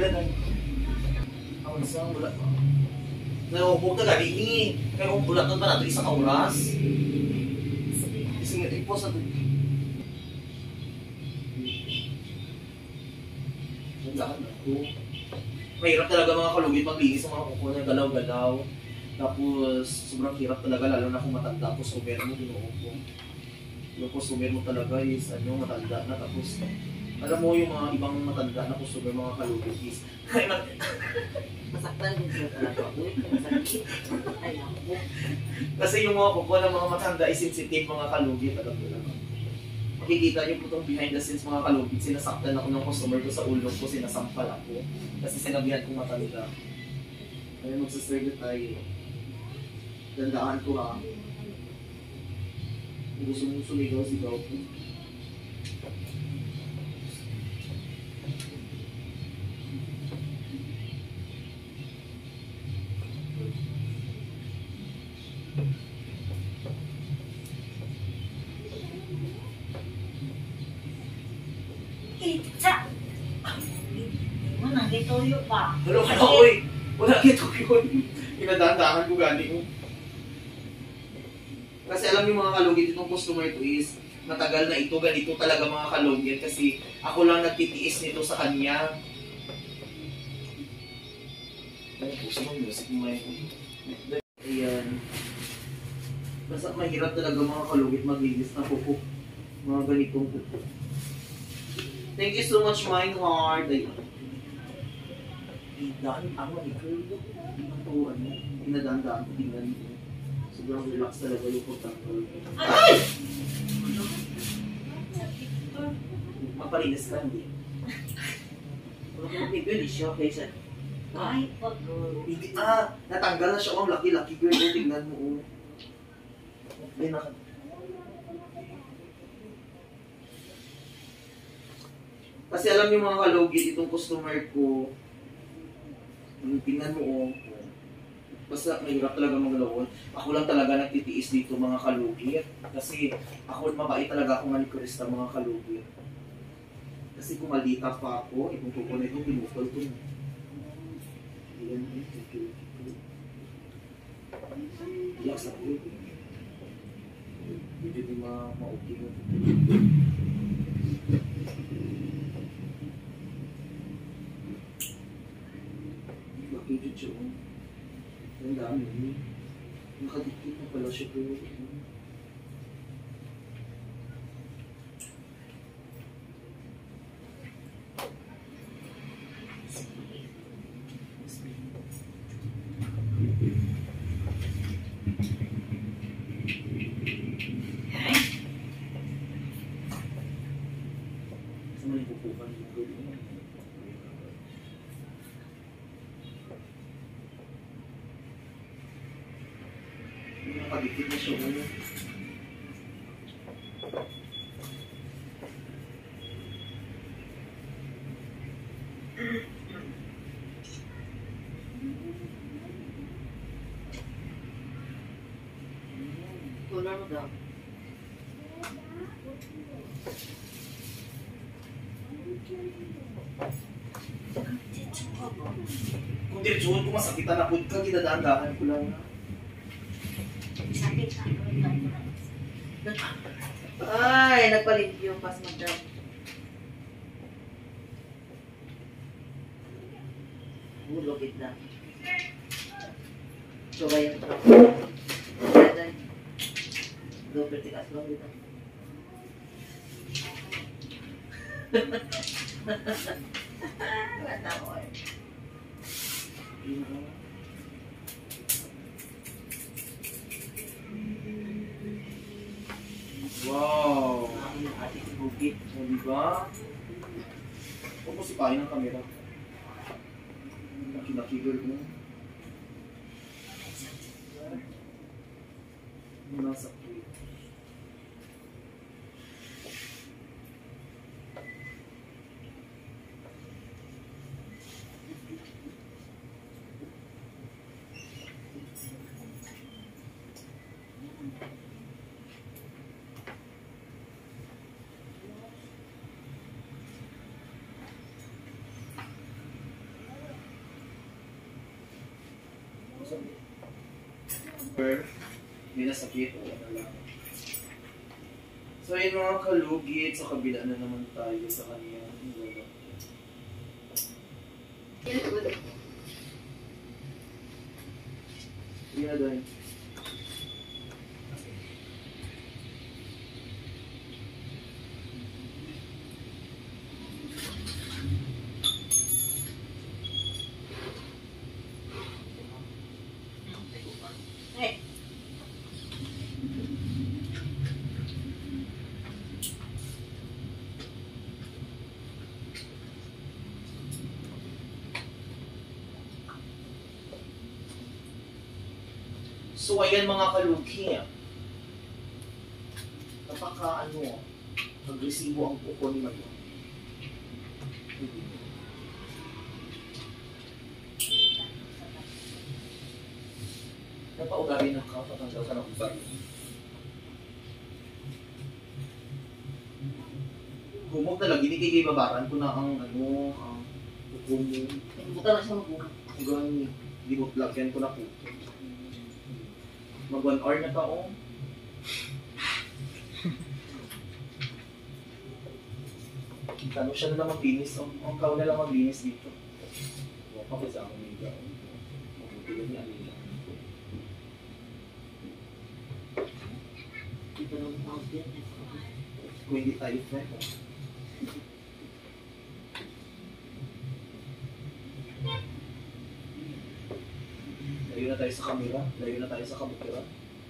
kailan na. Awan sa, wala pa. Naubog na gabi ni. Kaya kung bulat nun pa natin isang oras. Isang ipos na ito. Naglakan na ito. Mahirap talaga mga kalugit maglinis ang mga kuko na galaw-galaw. Tapos, sobrang hirap talaga, lalo na kung matanda. Tapos, kumer mo, ginuupo. Yung customer mo talaga is, matanda na. Tapos, alam mo yung mga ibang matanda na customer, mga kalugit is, masaktan din sila talaga. Uy, masakit. Ay, ako. Kasi yung mga kuko ng mga matanda is sensitive, mga kalugit. Alam mo lang. Makikita niyo po itong behind the scenes, mga kalugit. Sinasaktan ako ng customer ko sa ulo ko, sinasampal ako. Kasi sinabihan kong matanda. Kaya magsaserve tayo. Tandaan ko ha. Kung gusto mong sumigaw-sigaw ko. Itsa! Mo nang gituyo pa. Pero ka na, oy! Wala dito yun. Pinadahan-dahan ko gani ko. Kasi alam niyo mga kalugit, itong customer ko is matagal na ito, ganito talaga mga kalugit. Kasi ako lang nagtitiis nito sa kanya. Ay, puso mo, music mo may... Ayan. Basta mahirap talaga mga kalugit maglinis na kuko. Mga ganitong kuko. Thank you so much, my heart. Ay, daan ang manikul. Pinadaan-daan ko tingnan dito. Sobrang relax talaga yung pagkakal. Ay! Mapalinis ka, hindi. May girl siya, kaysa... Ay, pagod. Hindi, natanggal na siya. Ang laki-laki girl. Tingnan mo. Ay, kasi alam niyo mga kalugit, itong customer ko, tingnan mo, basta mahirap talaga maglawon. Ako lang talaga nagtitiis dito mga kalugit. Kasi ako mabait talaga akong manikurista mga kalugit. Kasi kung maldita pa ako, itong kuko na itong pinukol ko. Ayan, iyak sa ko. Hindi din ma-okay mo. Laki dito siya. Ang dami. Nakadikit na pala siya po. Sa mga pupukan dito. Nakadikit na siya. Kulang mo daw. Kung diretsuhan ko masakitan na po ka, ginadaan-daan ko lang. Sakit na. Ay, nagpa-review pas mag-drop. Lugit na. So, ba yung drop? Go, vertical slow dito. Wala na ako eh. Wow! Ang ating bukit. O, diba? Huwag mo sipahin ang kamera. Laki-laki girl mo. Nasa plate. Hindi na sakit, wala na lang. So yun mga kalugit, sa kabila na naman tayo sa kanya. Hindi na doon. So ayan mga kalugi, napaka agresibo ang puko ni Mayo. Napaugali ng ka, patanggal ka ng ugali. Humog na lagi, hindi kay babaran ko na ang puko mo. Buta na siya mag-buka. Hanggang lagyan ko na po. Mag 1 hour na taong. Tanong siya na lang maglinis. Ang kao na lang maglinis dito. Huwag pa kasi ako may gawin. Mabuti niya nila. Ito lang ang outfit. Kung hindi tayo friend. Layo na tayo sa camera. Layo na tayo sa kamukira.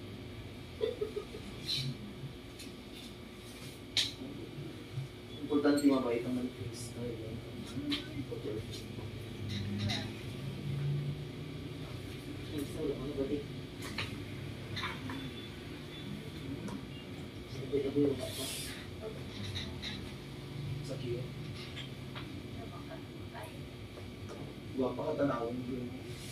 Importante mabait ang manifest. Ano ba din? Sabi-sabi yung bata. Sakit. Guwapa ka tanawin yun.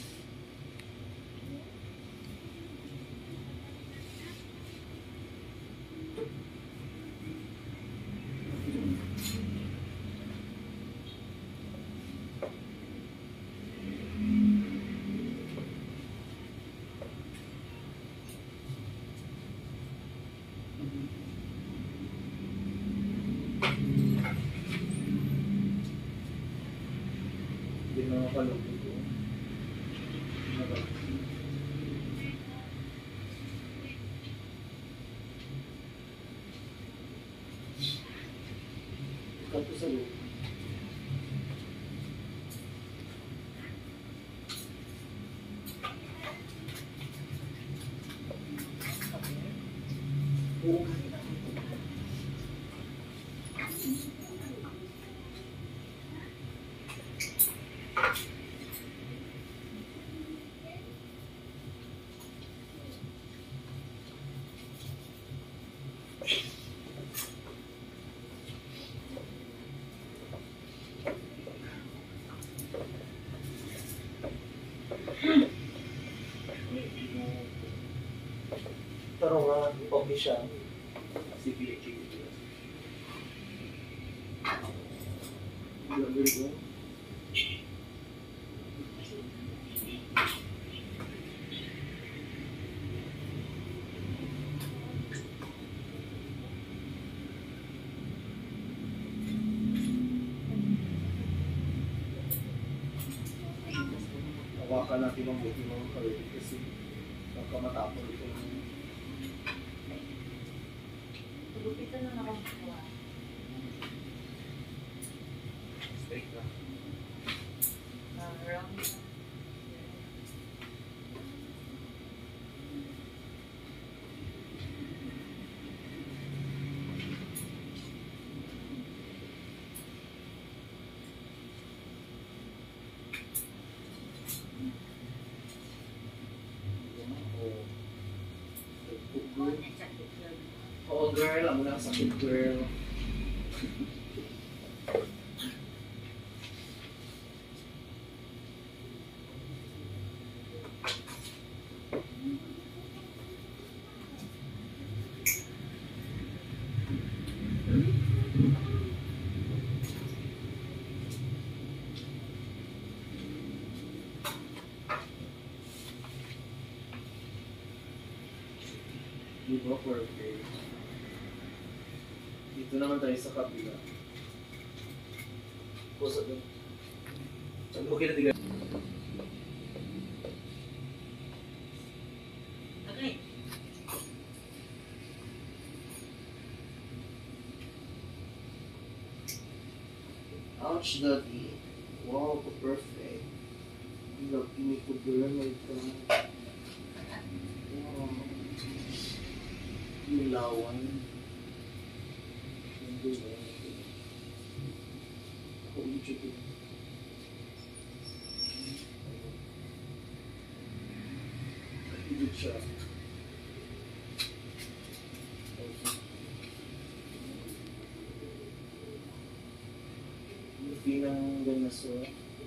Hindi na makalog ito. Kato sa loob. Oo. Pero nga, okay siya. Si PH. Grabe ko. Hawakan natin ang buti mga kalorif kasi baka matapon ito. Lupitan na nakakuha. Straight na. Round. Oo girl, amo na sakit girl. Oh, perfect. Dito naman tayo sa kabila. Pusa doon. Okay na tigay. Okay. Ouch, daddy. Wow, perfect. Laki ko doon. My God. Wow. Yung lawan. Yung doon. Ako ulit yun. Higit siya. Hindi ng dinosaur.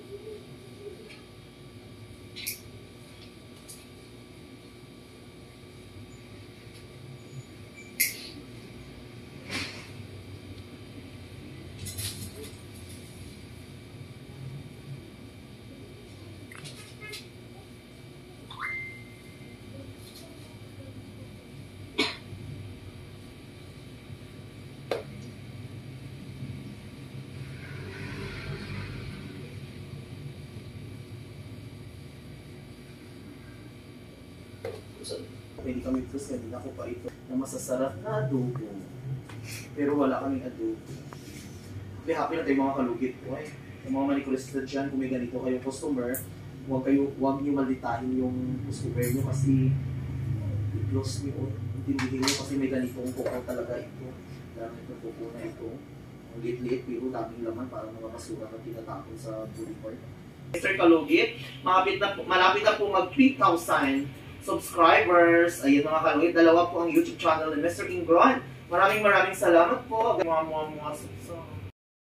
Pwede kami plus kanina ko pa ito na masasarap na adobo. Pero wala kaming adobo. Be happy na tayo mga kalugit po eh. Yung mga manikulista dyan, kung may ganito kayong customer, huwag niyo malitahin yung customer nyo kasi i-close nyo, intindihin nyo kasi may ganitong kuko talaga ito. Dami itong kuko na ito. Ang lit-lit pero daming laman para mga basura na tinatapon sa body part. Mr. Kalugit, malapit na po mag 3,000 subscribers. Ayun mga kalugit, dalawa po ang YouTube channel ni Mr. Ingron. Maraming salamat po. Mga